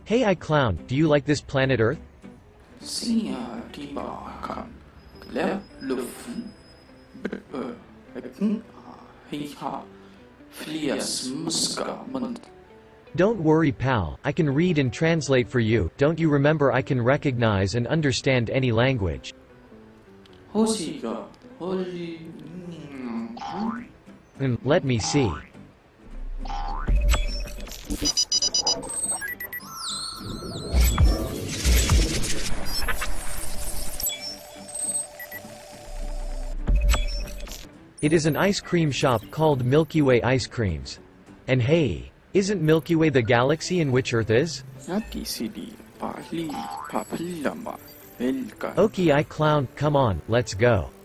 Hey I clown, do you like this planet Earth? 星野地貌看และลูฟฮิฮาFlias muska mund. Don't worry pal, I can read and translate for you. Don't you remember I can recognize and understand any language? Hosiga holy. Let me see. It is an ice cream shop called Milky Way Ice Creams. And hey, isn't Milky Way the galaxy in which Earth is? Okay I clown, come on, let's go.